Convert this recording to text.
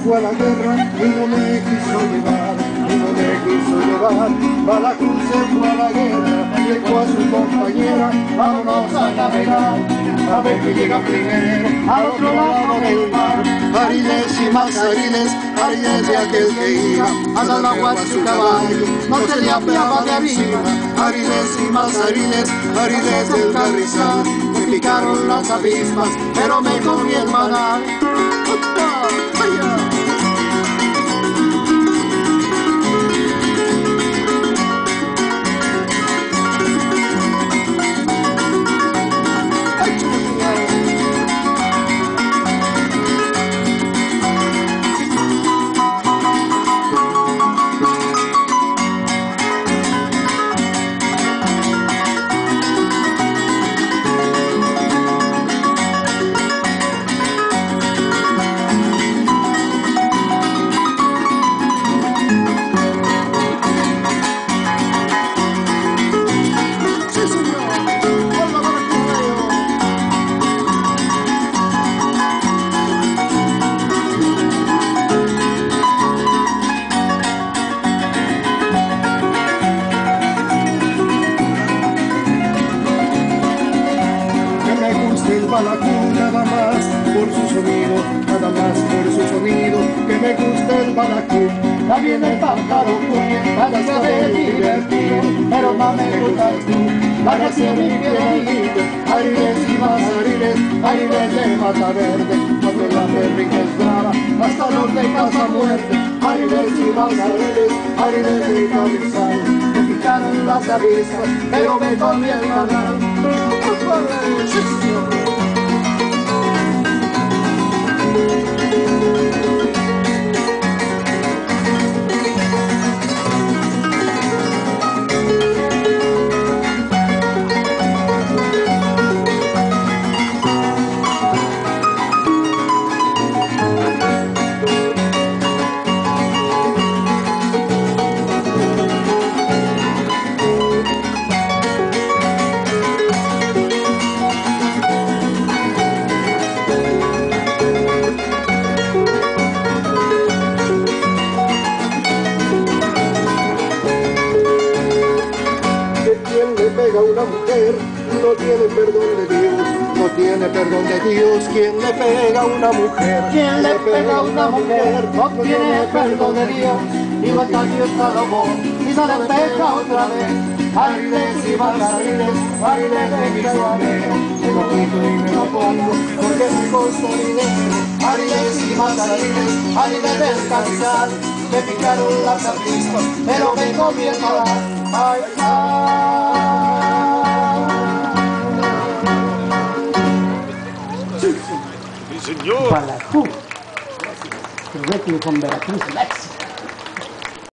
fue a la guerra y no me quiso llevar, y no me quiso llevar. Balacruz se fue a la guerra, dijo a su compañera, vámonos a navegar, a ver que llega primero al otro lado del mar. Ariles y más ariles, ariles de aquel que iba a dar agua a su caballo, no se le apiaba de arriba. Ariles y más ariles, ariles del carrizal, me picaron las avispas, pero me comí el manal. El Balacruz nada más por su sonido, nada más por su sonido, que me gusta el Balacruz. También el pájaro para saber divertido, pero más me gusta tú, para ser mi querido. Ariles y más ariles, ariles de Mata Verde, cuando la perrita es brava, hasta los de casa muerte. Ariles y más ariles, ariles de Carrizal, me picaron las avispas, pero me comí el canal. Una mujer no tiene perdón de Dios, no tiene perdón de Dios. ¿Quién le pega a una mujer? ¿Quién le pega a una mujer? No tiene perdón de Dios. Digo hasta Dios Salomón y se le pega otra vez. Ariles y más ariles, ariles de mi suave, me lo quito y me lo pongo porque me costó dinero. Ariles y más ariles, ariles del Carrizal, me picaron las avispas, pero me comí el manal. Ay, Sí, señor. Balacruz. Directly from Veracruz, Mexico.